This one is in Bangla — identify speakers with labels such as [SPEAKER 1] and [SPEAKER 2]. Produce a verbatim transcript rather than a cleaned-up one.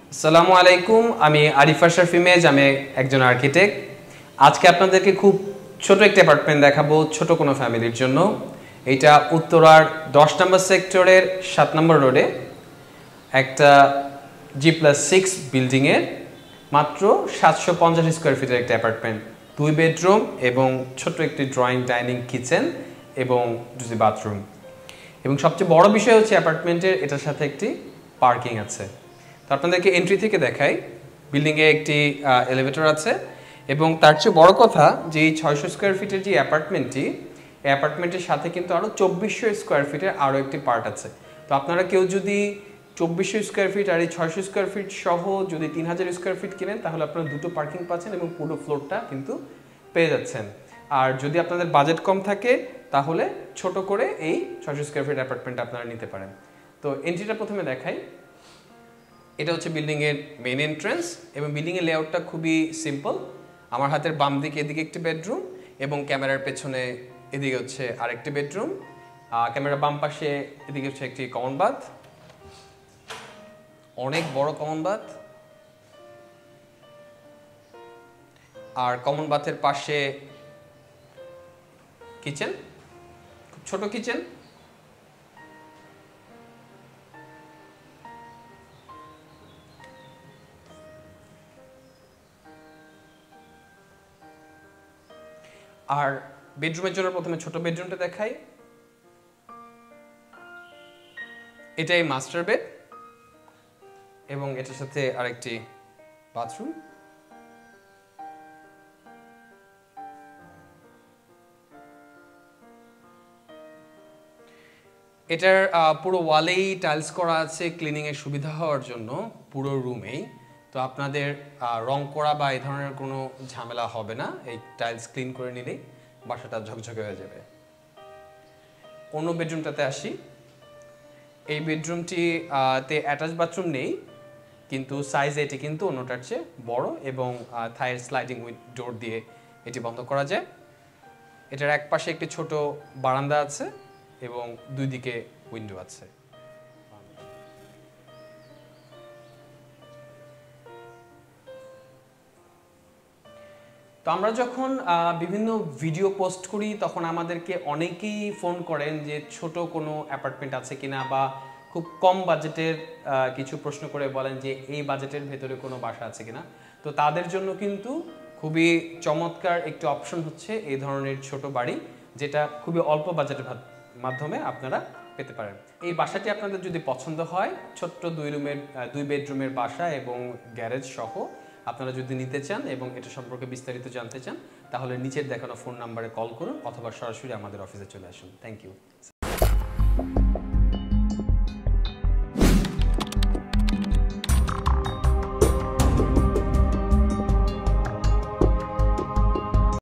[SPEAKER 1] আসসালামু আলাইকুম, আমি আরিফ আশরাফ ইমেজ, আমি একজন আর্কিটেক্ট। আজকে আপনাদেরকে খুব ছোট একটা অ্যাপার্টমেন্ট দেখাবো ছোট কোনো ফ্যামিলির জন্য। এটা উত্তরার দশ নম্বর সেক্টরের সাত নম্বর রোডে একটা জি প্লাস সিক্স বিল্ডিংয়ের মাত্র সাতশো পঞ্চাশ স্কোয়ার ফিটের একটা অ্যাপার্টমেন্ট। দুই বেডরুম এবং ছোট্ট একটি ড্রয়িং ডাইনিং কিচেন এবং দুটি বাথরুম। এবং সবচেয়ে বড় বিষয় হচ্ছে অ্যাপার্টমেন্টের এটার সাথে একটি পার্কিং আছে। তো আপনাদেরকে এন্ট্রি থেকে দেখাই, বিল্ডিংয়ে একটি এলিভেটর আছে এবং তার চেয়ে বড় কথা যে এই ছয়শো স্কোয়ার ফিটের যে অ্যাপার্টমেন্টটি, এই অ্যাপার্টমেন্টের সাথে কিন্তু আরও চব্বিশশো স্কোয়ার ফিটের আরও একটি পার্ট আছে। তো আপনারা কেউ যদি চব্বিশশো স্কোয়ার ফিট আর এই ছয়শো স্কোয়ার ফিট সহ যদি তিন হাজার স্কোয়ার ফিট কিনেন তাহলে আপনারা দুটো পার্কিং পাচ্ছেন এবং পুরো ফ্লোরটা কিন্তু পেয়ে যাচ্ছেন। আর যদি আপনাদের বাজেট কম থাকে তাহলে ছোট করে এই ছয়শো স্কোয়ার ফিট অ্যাপার্টমেন্ট আপনারা নিতে পারেন। তো এন্ট্রিটা প্রথমে দেখাই। এটা হচ্ছে বিল্ডিংয়ের মেইন এন্ট্রান্স এবং বিল্ডিংয়ের লেআউটটা খুবই সিম্পল। আমার হাতের বাম দিকে এদিকে একটি বেডরুম এবং ক্যামেরার পেছনে এদিকে হচ্ছে আরেকটি বেডরুম। ক্যামেরার বাম পাশে এদিকে হচ্ছে একটি কমন বাথ, অনেক বড় কমন বাথ। আর কমন বাথের পাশে কিচেন, খুব ছোট কিচেন। আর বেডরুমের জন্য প্রথমে ছোট বেডরুমটা দেখাই। এটাই মাস্টার বেড এবং এটার সাথে আরেকটি বাথরুম। এটার পুরো ওয়ালেই টাইলস করা আছে ক্লিনিং এর সুবিধা হওয়ার জন্য পুরো রুমেই। তো আপনাদের রং করা বা এই ধরনের কোনো ঝামেলা হবে না, এই টাইলস ক্লিন করে নিলেই বাসাটা ঝকঝকে হয়ে যাবে। অন্য বেডরুমটাতে আসি। এই বেডরুমটি তে অ্যাটাচ বাথরুম নেই, কিন্তু সাইজ এটি কিন্তু অন্যটার চেয়ে বড় এবং থাইয়ের স্লাইডিং ডোর দিয়ে এটি বন্ধ করা যায়। এটার এক পাশে একটি ছোট বারান্দা আছে এবং দুই দিকে উইন্ডো আছে। তো আমরা যখন বিভিন্ন ভিডিও পোস্ট করি তখন আমাদেরকে অনেকেই ফোন করেন যে ছোট কোনো অ্যাপার্টমেন্ট আছে কিনা বা খুব কম বাজেটের কিছু প্রশ্ন করে বলেন যে এই বাজেটের ভেতরে কোনো বাসা আছে কিনা। তো তাদের জন্য কিন্তু খুবই চমৎকার একটি অপশন হচ্ছে এই ধরনের ছোট বাড়ি, যেটা খুবই অল্প বাজেটের মাধ্যমে আপনারা পেতে পারেন। এই বাসাটি আপনাদের যদি পছন্দ হয়, ছোট্ট দুই রুমের দুই বেডরুমের বাসা এবং গ্যারেজ সহ আপনারা যদি নিতে চান এবং এটা সম্পর্কে বিস্তারিত জানতে চান তাহলে নিচের দেখানো ফোন নাম্বারে কল করুন অথবা সরাসরি আমাদের অফিসে চলে আসুন। Thank you.